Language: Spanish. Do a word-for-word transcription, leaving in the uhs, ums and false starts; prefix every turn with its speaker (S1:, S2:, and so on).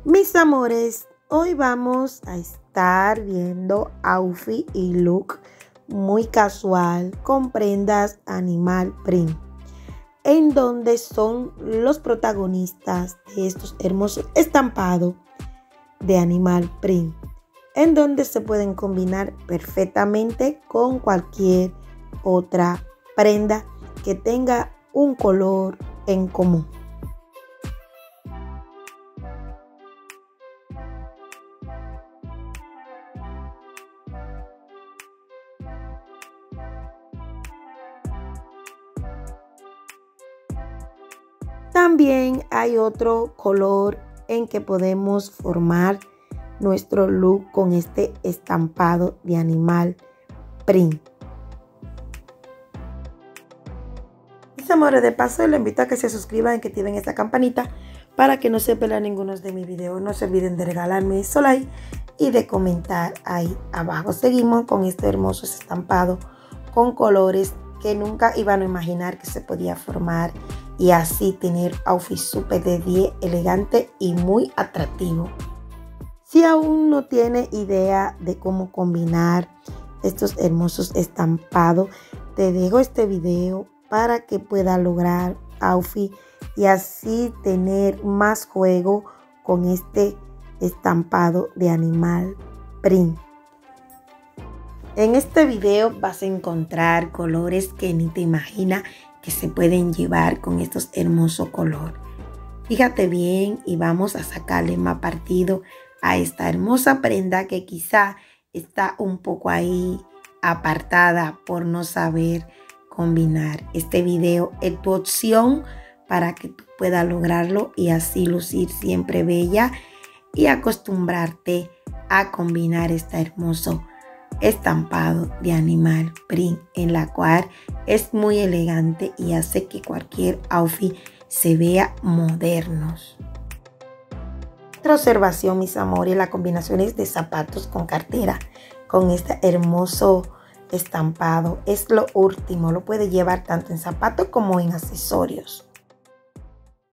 S1: Mis amores, hoy vamos a estar viendo outfit y look muy casual con prendas animal print, en donde son los protagonistas de estos hermosos estampados de animal print, en donde se pueden combinar perfectamente con cualquier otra prenda que tenga un color en común. También hay otro color en que podemos formar nuestro look con este estampado de animal print. Mis amores, de paso les invito a que se suscriban y que activen esta campanita para que no se pierdan ninguno de mis videos. No se olviden de regalarme su like y de comentar ahí abajo. Seguimos con este hermoso estampado con colores que nunca iban a imaginar que se podía formar y así tener outfit súper de diez, elegante y muy atractivo. Si aún no tiene idea de cómo combinar estos hermosos estampados, te dejo este video para que pueda lograr outfit y así tener más juego con este estampado de animal print. En este video vas a encontrar colores que ni te imaginas que se pueden llevar con estos hermosos colores. Fíjate bien y vamos a sacarle más partido a esta hermosa prenda que quizá está un poco ahí apartada por no saber combinar. Este video es tu opción para que tú puedas lograrlo y así lucir siempre bella y acostumbrarte a combinar este hermoso estampado de animal print, en la cual es muy elegante y hace que cualquier outfit se vea modernos. Otra observación, mis amores, las combinaciones de zapatos con cartera con este hermoso estampado es lo último. Lo puede llevar tanto en zapatos como en accesorios.